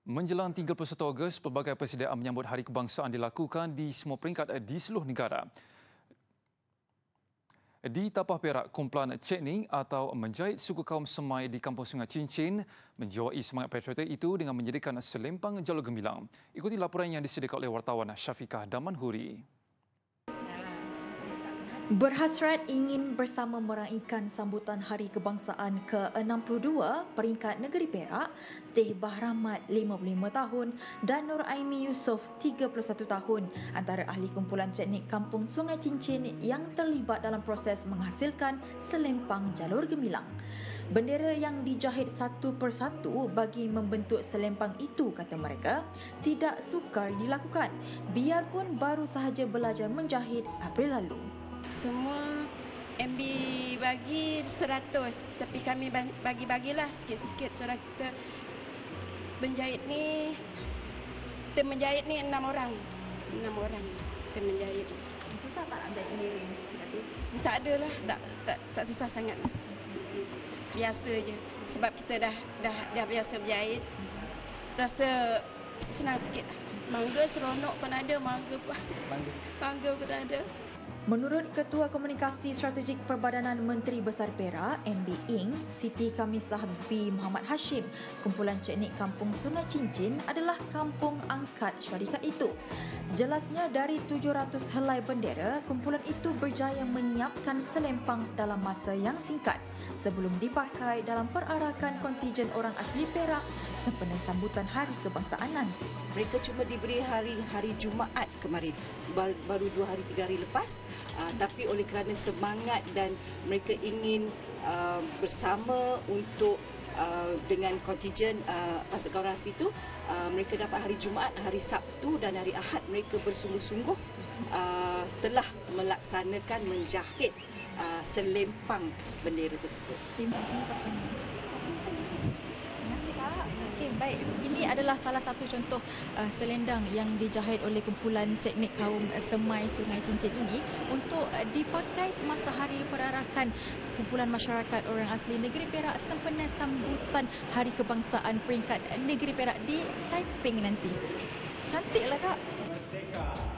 Menjelang 31 Ogos, pelbagai persediaan menyambut Hari Kebangsaan dilakukan di semua peringkat di seluruh negara. Di Tapah Perak, kumpulan Cekning atau menjahit suku kaum Semai di Kampung Sungai Cincin menjiwai semangat patriotik itu dengan menyediakan selempang jalur gemilang. Ikuti laporan yang disediakan oleh wartawan Syafiqah Damanhuri. Berhasrat ingin bersama meraikan sambutan Hari Kebangsaan ke-62 peringkat negeri Perak, Teh Bahramat 55 tahun dan Nur Aimi Yusof 31 tahun antara ahli kumpulan teknik Kampung Sungai Cincin yang terlibat dalam proses menghasilkan selempang jalur gemilang. Bendera yang dijahit satu persatu bagi membentuk selempang itu, kata mereka, tidak sukar dilakukan biarpun baru sahaja belajar menjahit April lalu. Semua MB bagi 100, tapi kami bagi-bagilah sikit-sikit sebab kita menjahit ni, kita menjahit ni 6 orang. 6 orang kita menjahit. Susah tak ada sendiri? Tak adalah, tak susah sangat. Biasa je. Sebab kita dah biasa berjahit. Rasa senang sikit. Mangga seronok pun ada, mangga pun ada. Menurut Ketua Komunikasi Strategik Perbadanan Menteri Besar Perak, MB Ing, Siti Khamisah B. Muhammad Hashim, kumpulan teknik Kampung Sungai Cincin adalah kampung angkat syarikat itu. Jelasnya dari 700 helai bendera, kumpulan itu berjaya menyiapkan selempang dalam masa yang singkat sebelum dipakai dalam perarakan kontijen orang asli Perak sempena sambutan Hari Kebangsaan nanti. Mereka cuma diberi hari Jumaat kemarin, baru 2 hari 3 hari lepas, tapi oleh kerana semangat dan mereka ingin bersama untuk dengan kontijen pasukan orang asli itu, mereka dapat hari Jumaat, hari Sabtu dan hari Ahad mereka bersungguh-sungguh telah melaksanakan menjahit selempang bendera tersebut. Okey, baik. Ini adalah salah satu contoh selendang yang dijahit oleh kumpulan teknik kaum Semai Sungai Cincin ini untuk dipakai semasa hari perarakan kumpulan masyarakat orang asli negeri Perak sempena sambutan Hari Kebangsaan peringkat negeri Perak di Taiping nanti. Cantiklah, Kak.